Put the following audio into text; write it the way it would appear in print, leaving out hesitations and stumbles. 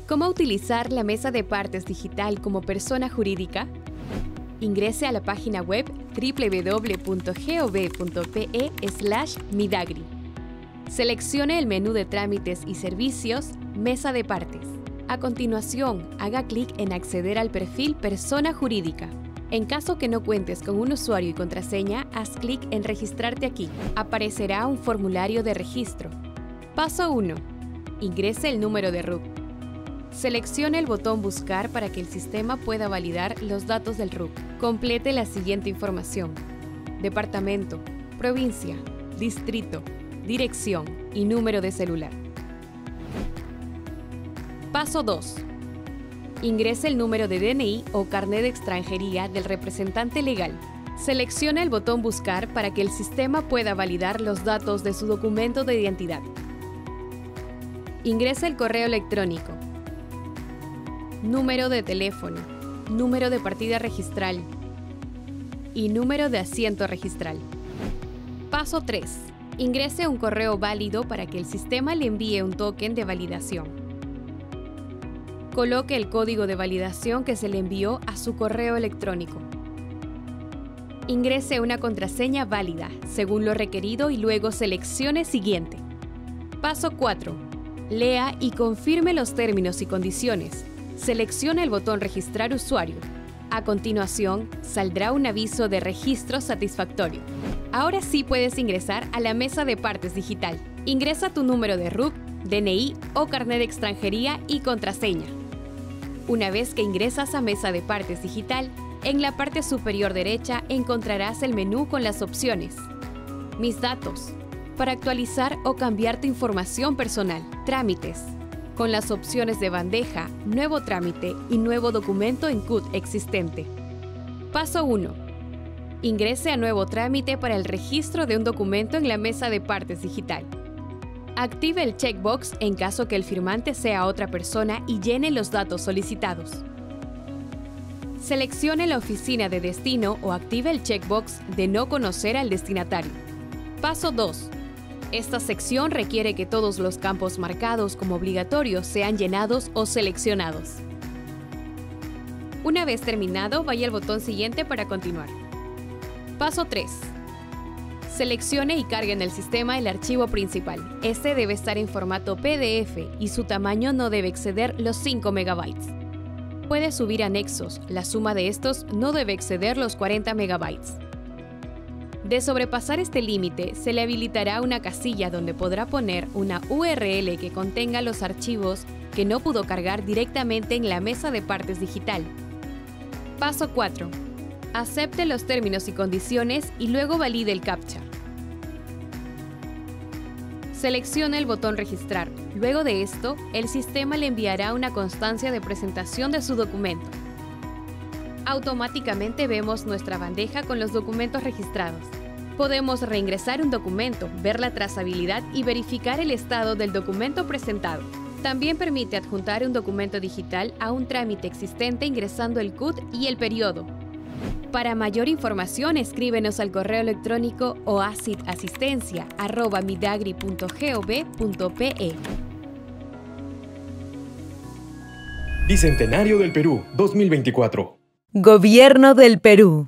¿Cómo utilizar la mesa de partes digital como persona jurídica? Ingrese a la página web www.gov.pe/midagri. Seleccione el menú de trámites y servicios, mesa de partes. A continuación, haga clic en acceder al perfil persona jurídica. En caso que no cuentes con un usuario y contraseña, haz clic en registrarte aquí. Aparecerá un formulario de registro. Paso 1. Ingrese el número de RUC. Seleccione el botón Buscar para que el sistema pueda validar los datos del RUC. Complete la siguiente información: departamento, provincia, distrito, dirección y número de celular. Paso 2. Ingrese el número de DNI o carnet de extranjería del representante legal. Seleccione el botón Buscar para que el sistema pueda validar los datos de su documento de identidad. Ingrese el correo electrónico, número de teléfono, número de partida registral y número de asiento registral. Paso 3. Ingrese un correo válido para que el sistema le envíe un token de validación. Coloque el código de validación que se le envió a su correo electrónico. Ingrese una contraseña válida, según lo requerido, y luego seleccione Siguiente. Paso 4. Lea y confirme los términos y condiciones. Seleccione el botón Registrar usuario. A continuación, saldrá un aviso de registro satisfactorio. Ahora sí puedes ingresar a la mesa de partes digital. Ingresa tu número de RUC, DNI o carnet de extranjería y contraseña. Una vez que ingresas a mesa de partes digital, en la parte superior derecha encontrarás el menú con las opciones: Mis datos, para actualizar o cambiar tu información personal; Trámites, con las opciones de bandeja, nuevo trámite y nuevo documento en CUT existente. Paso 1. Ingrese a nuevo trámite para el registro de un documento en la mesa de partes digital. Active el checkbox en caso que el firmante sea otra persona y llene los datos solicitados. Seleccione la oficina de destino o active el checkbox de no conocer al destinatario. Paso 2. Esta sección requiere que todos los campos marcados como obligatorios sean llenados o seleccionados. Una vez terminado, vaya al botón Siguiente para continuar. Paso 3. Seleccione y cargue en el sistema el archivo principal. Este debe estar en formato PDF y su tamaño no debe exceder los 5 MB. Puede subir anexos, la suma de estos no debe exceder los 40 MB. De sobrepasar este límite, se le habilitará una casilla donde podrá poner una URL que contenga los archivos que no pudo cargar directamente en la mesa de partes digital. Paso 4. Acepte los términos y condiciones y luego valide el CAPTCHA. Seleccione el botón Registrar. Luego de esto, el sistema le enviará una constancia de presentación de su documento. Automáticamente vemos nuestra bandeja con los documentos registrados. Podemos reingresar un documento, ver la trazabilidad y verificar el estado del documento presentado. También permite adjuntar un documento digital a un trámite existente ingresando el CUT y el periodo. Para mayor información, escríbenos al correo electrónico oasidasistencia@midagri.gov.pe. Bicentenario del Perú 2024. Gobierno del Perú.